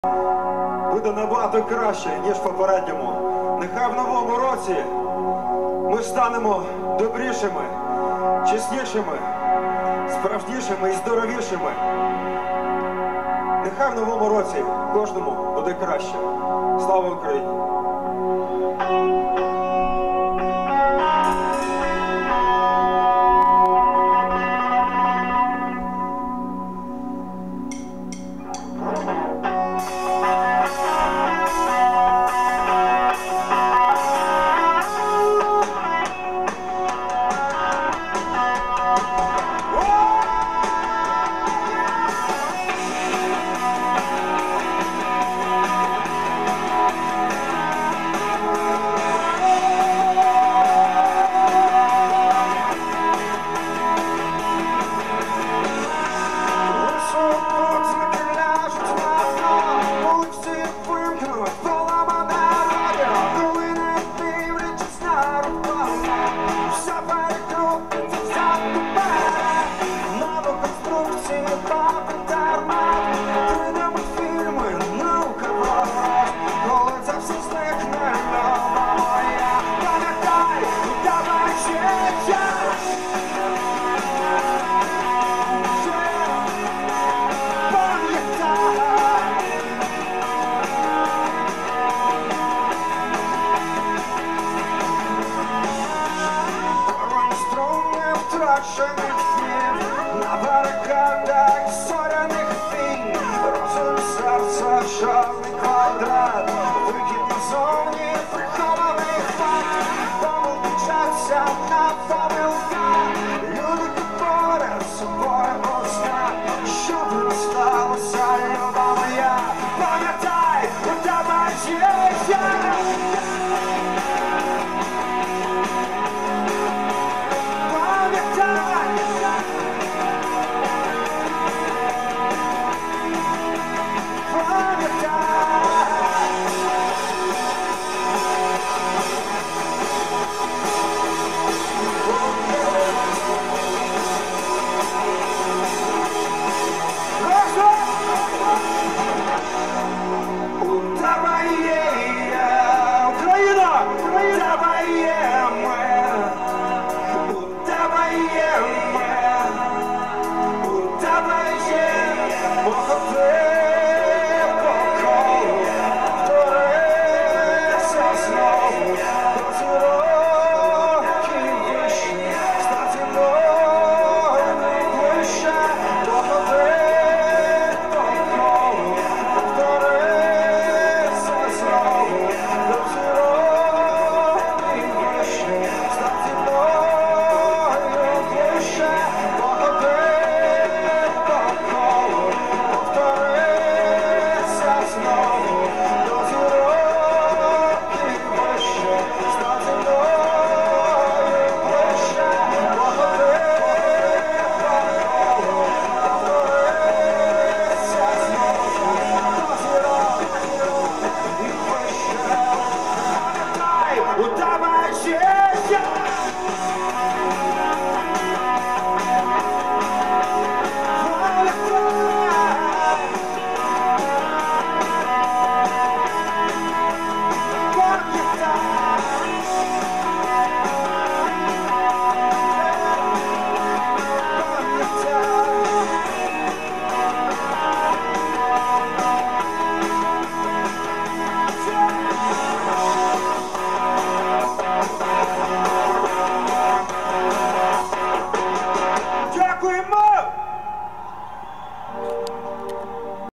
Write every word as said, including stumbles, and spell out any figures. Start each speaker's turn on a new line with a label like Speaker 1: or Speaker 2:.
Speaker 1: буде набагато краще, ніж в попередньому. Нехай в новому році ми станемо добрішими, чеснішими, справжнішими і здоровішими. Нехай в новому році кожному буде краще. Слава Україні! На барикадах зоряних війн, розум серця, чорний квадрат, вихід назовні прихованих факт, помилки вчаться на помилках, люди говорять з собою уста, що б не сталося, люба моя, пам'ятай, у тебе є я. No.